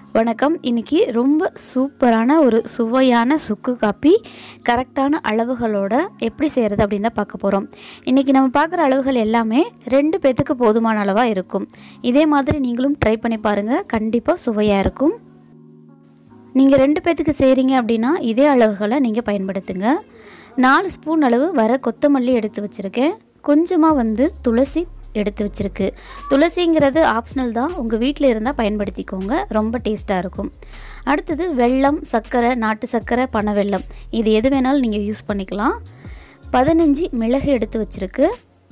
வணக்கம். இன்னைக்கு ரொம்ப சூப்பரான ஒரு சுவையான சுக்கு காப்பி கரெக்டான அளவுகளோட எப்படி செய்கிறது அப்படின்னு தான் பார்க்க போகிறோம். இன்றைக்கி நம்ம பார்க்குற அளவுகள் எல்லாமே 2 பேத்துக்கு போதுமான அளவாக இருக்கும். இதே மாதிரி நீங்களும் ட்ரை பண்ணி பாருங்கள், கண்டிப்பாக சுவையாக இருக்கும். நீங்கள் 2 பேத்துக்கு செய்கிறீங்க அப்படின்னா இதே அளவுகளை நீங்கள் பயன்படுத்துங்க. 4 ஸ்பூன் அளவு வர கொத்தமல்லி எடுத்து வச்சுருக்கேன். கொஞ்சமாக துளசி எடுத்து வச்சுருக்கு. துளசிங்கிறது ஆப்ஷனல் தான், உங்கள் வீட்டில் இருந்தால் பயன்படுத்திக்கோங்க, ரொம்ப டேஸ்ட்டாக இருக்கும். அடுத்தது வெல்லம், சர்க்கரை, நாட்டு சர்க்கரை, பனை வெல்லம், இது எது வேணாலும் நீங்கள் யூஸ் பண்ணிக்கலாம். 15 மிளகு எடுத்து வச்சுருக்கு.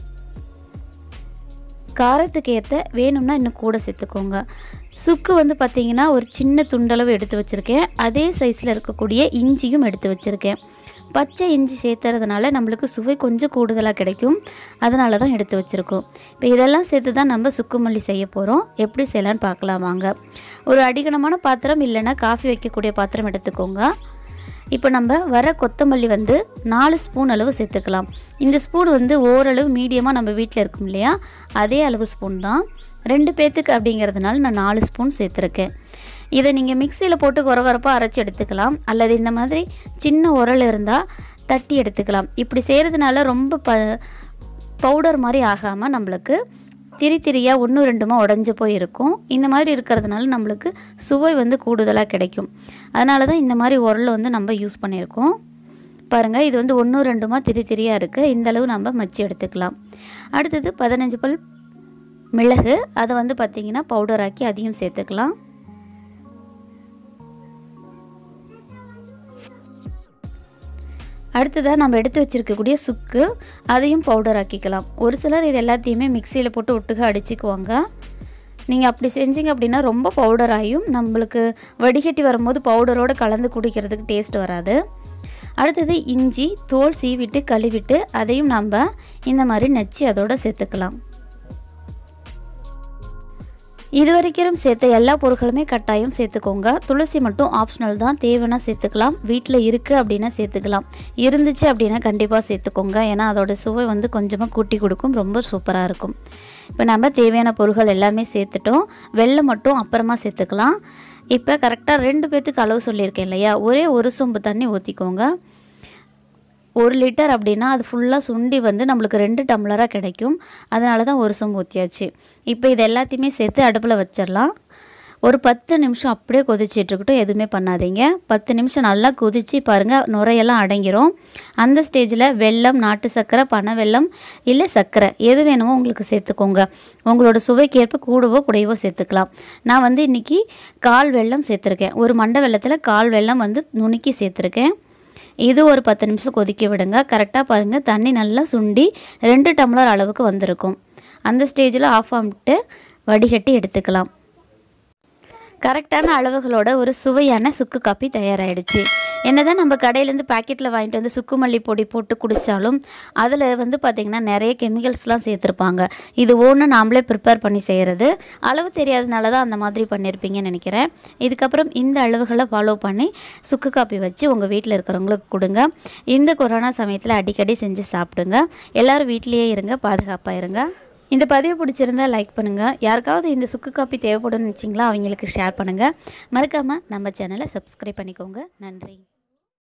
காரத்துக்கு ஏற்ற வேணும்னா இன்னும் கூட சேர்த்துக்கோங்க. சுக்கு பார்த்திங்கன்னா ஒரு சின்ன துண்டளவு எடுத்து வச்சுருக்கேன். அதே சைஸில் இருக்கக்கூடிய இஞ்சியும் எடுத்து வச்சுருக்கேன். பச்சை இஞ்சி சேர்த்துறதுனால நம்மளுக்கு சுவை கொஞ்சம் கூடுதலாக கிடைக்கும், அதனால தான் எடுத்து வச்சுருக்கோம். இப்போ இதெல்லாம் சேர்த்து தான் நம்ம சுக்குமல்லி செய்ய போகிறோம். எப்படி செய்யலான்னு பார்க்கலாம் வாங்க. ஒரு அடிகனமான பாத்திரம் இல்லைன்னா காஃபி வைக்கக்கூடிய பாத்திரம் எடுத்துக்கோங்க. இப்போ நம்ம வர கொத்தமல்லி 4 ஸ்பூன் அளவு சேர்த்துக்கலாம். இந்த ஸ்பூன் ஓரளவு மீடியமாக நம்ம வீட்டில் இருக்கும் இல்லையா, அதே அளவு ஸ்பூன் தான். 2 பேத்துக்கு அப்படிங்கிறதுனால நான் 4 ஸ்பூன் சேர்த்துருக்கேன். இதை நீங்கள் மிக்சியில் போட்டு கொரகொரப்பாக அரைச்சி எடுத்துக்கலாம், அல்லது இந்த மாதிரி சின்ன உரல் இருந்தால் தட்டி எடுத்துக்கலாம். இப்படி செய்கிறதுனால ரொம்ப பவுடர் மாதிரி ஆகாமல் நம்மளுக்கு திரியாக 1-2 உடஞ்சி போய் இருக்கும். இந்த மாதிரி இருக்கிறதுனால நம்மளுக்கு சுவை கூடுதலாக கிடைக்கும். அதனால தான் இந்த மாதிரி உரல் நம்ம யூஸ் பண்ணியிருக்கோம். பாருங்கள், இது 1-2 திரியாக இருக்குது. இந்தளவு நம்ம மச்சி எடுத்துக்கலாம். அடுத்தது 15 பல் மிளகு, அதை பார்த்திங்கன்னா பவுடர் ஆக்கி அதையும் சேர்த்துக்கலாம். அடுத்ததாக நம்ம எடுத்து வச்சுருக்கக்கூடிய சுக்கு, அதையும் பவுடர் ஆக்கிக்கலாம். ஒரு சிலர் இது எல்லாத்தையுமே மிக்சியில் போட்டு ஒட்டுக அடிச்சுக்குவாங்க. நீங்கள் அப்படி செஞ்சீங்க அப்படின்னா ரொம்ப பவுடர் ஆகியும் நம்மளுக்கு வடிகட்டி வரும்போது பவுடரோடு கலந்து குடிக்கிறதுக்கு டேஸ்ட் வராது. அடுத்தது இஞ்சி தோல் சீவிட்டு கழுவிட்டு அதையும் நம்ம இந்த மாதிரி நச்சு அதோடு சேர்த்துக்கலாம். இது வரைக்கும் சேர்த்த எல்லா பொருட்களுமே கட்டாயம் சேர்த்துக்கோங்க. துளசி மட்டும் ஆப்ஷனல் தான், தேவைன்னா சேர்த்துக்கலாம். வீட்டில் இருக்குது அப்படின்னா சேர்த்துக்கலாம், இருந்துச்சு அப்படின்னா கண்டிப்பாக சேர்த்துக்கோங்க. ஏன்னா அதோட சுவை கொஞ்சமாக கூட்டி கொடுக்கும், ரொம்ப சூப்பராக இருக்கும். இப்போ நம்ம தேவையான பொருட்கள் எல்லாமே சேர்த்துட்டோம். வெல்லம் மட்டும் அப்புறமா சேர்த்துக்கலாம். இப்போ கரெக்டாக 2 பேத்துக்கு அளவு சொல்லியிருக்கேன் இல்லையா, ஒரே ஒரு சொம்பு தண்ணி ஊற்றிக்கோங்க. 1 லிட்டர் அப்படின்னா அது ஃபுல்லாக சுண்டி நம்மளுக்கு 2 டம்ளராக கிடைக்கும். அதனால தான் ஒரு சொம்பு ஊற்றியாச்சு. இப்போ இது எல்லாத்தையுமே சேர்த்து அடுப்பில் வச்சிடலாம். ஒரு 10 நிமிஷம் அப்படியே கொதிச்சிட்ருக்கட்டும், எதுவுமே பண்ணாதீங்க. 10 நிமிஷம் நல்லா கொதித்து பாருங்கள், நுரையெல்லாம் அடங்கிரும். அந்த ஸ்டேஜில் வெல்லம், நாட்டு சர்க்கரை, பனை வெல்லம் இல்லை சர்க்கரை எது வேணுமோ உங்களுக்கு சேர்த்துக்கோங்க. உங்களோட சுவைக்கேற்ப கூடவோ குறைவோ சேர்த்துக்கலாம். நான் இன்றைக்கி 1/4 வெல்லம் சேர்த்துருக்கேன். ஒரு மண்டை வெல்லத்தில் 1/4 வெல்லம் நுணுக்கி சேர்த்துருக்கேன். இது ஒரு 10 நிமிஷம் கொதிக்க விடுங்க. கரெக்டாக பாருங்கள், தண்ணி நல்லா சுண்டி 2 டம்ளர் அளவுக்கு வந்திருக்கும். அந்த ஸ்டேஜில் ஆஃப் பண்ணிட்டு வடிகட்டி எடுத்துக்கலாம். கரெக்டான அளவுகளோட ஒரு சுவையான சுக்கு காப்பி தயாராகிடுச்சு. என்னதான் நம்ம கடையிலேருந்து பேக்கெட்டில் வாங்கிட்டு சுக்குமல்லி பொடி போட்டு குடித்தாலும் அதில் பார்த்திங்கன்னா நிறைய கெமிக்கல்ஸ்லாம் சேர்த்துருப்பாங்க. இது ஒன்று நாமளே ப்ரிப்பேர் பண்ணி செய்கிறது. அளவு தெரியாதனால தான் அந்த மாதிரி பண்ணியிருப்பீங்கன்னு நினைக்கிறேன். இதுக்கப்புறம் இந்த அளவுகளை ஃபாலோ பண்ணி சுக்கு காப்பி வச்சு உங்கள் வீட்டில் இருக்கிறவங்களுக்கு கொடுங்க. இந்த கொரோனா சமயத்தில் அடிக்கடி செஞ்சு சாப்பிடுங்க. எல்லோரும் வீட்டிலேயே இருங்க, பாதுகாப்பாக இருங்க. இந்த பதிவு பிடிச்சிருந்தால் லைக் பண்ணுங்கள். யாருக்காவது இந்த சுக்கு காப்பி தேவைப்படும்னு நினச்சிங்களா, அவங்களுக்கு ஷேர் பண்ணுங்கள். மறக்காமல் நம்ம சேனலை சப்ஸ்கிரைப் பண்ணிக்கோங்க. நன்றி.